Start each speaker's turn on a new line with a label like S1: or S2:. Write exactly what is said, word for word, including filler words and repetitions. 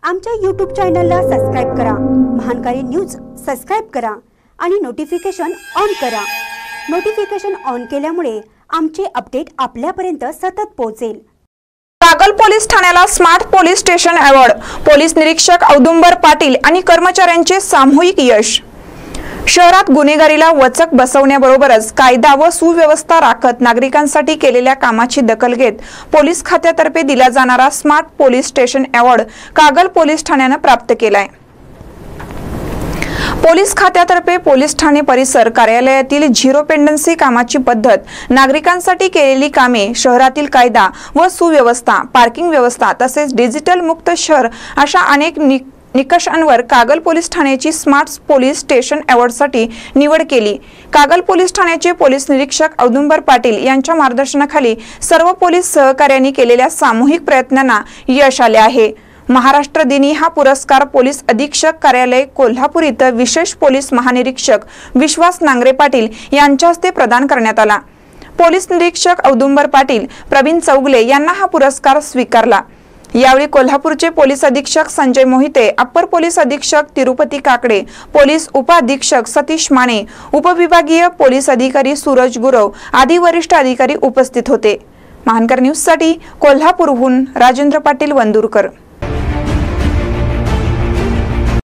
S1: आमच्या यूट्यूब चॅनलला सबस्क्राइब करा, महानकारी न्यूज सबस्क्राइब करा आणि नोटिफिकेशन ऑन करा। नोटिफिकेशन ऑन केल्यामुळे आमचे अपडेट आपल्यापर्यंत सतत पोहोचेल।
S2: कागल पोलीस ठाण्याला smart police station award, police निरीक्षक औदुंबर पाटील आणि कर्मचाऱ्यांचे सामूहिक यश। शहरात गुन्हेगारीला वचक बसवण्याबरोबरच कायदा व सुव्यवस्था राखत नागरिकांसाठी केलेल्या कामाची दखल घेत पोलीस खात्यातर्फे दिला जाणारा smart police station award Kagal police ठाण्याने प्राप्त केलाय। पोलीस खात्यातर्फे पोलीस ठाणे परिसर कार्यालयातील झिरो पेंडन्सी कामाची पद्धत, नागरिकांसाठी केलेली कामे, शहरातील कायदा व सुव्यवस्था, पार्किंग व्यवस्था तसेच डिजिटल मुक्त शहर अशा अनेक निकषांवर कागल पोलीस ठाण्याची स्मार्ट पोलीस स्टेशन अवॉर्डसाठी निवड केली। कागल पोलीस ठाण्याचे पोलीस निरीक्षक औदुंबर पाटील यांच्या मार्गदर्शनाखाली सर्व पोलीस सहकार्यांनी केलेल्या सामूहिक प्रयत्नांना यश आले आहे। महाराष्ट्र दिनी हा पुरस्कार पोलीस अधीक्षक कार्यालय कोल्हापूर इथं विशेष पोलीस महानिरीक्षक विश्वास नांगरे पाटील यांच्या हस्ते प्रदान करण्यात आला। पोलीस निरीक्षक औदुंबर पाटील प्रवीण चौगले यांना हा पुरस्कार स्वीकारला। यावेळी कोल्हापूरचे पोलीस अधीक्षक संजय मोहिते, अप्पर पोलीस अधीक्षक तिरुपती काकडे, पोलीस उपअधीक्षक सतीश माने, उपविभागीय पोलीस अधिकारी सूरज गुरव आदी वरिष्ठ अधिकारी उपस्थित होते। महानकर न्यूज साठी कोल्हापूरहून राजेंद्र पाटील वंदुरकर।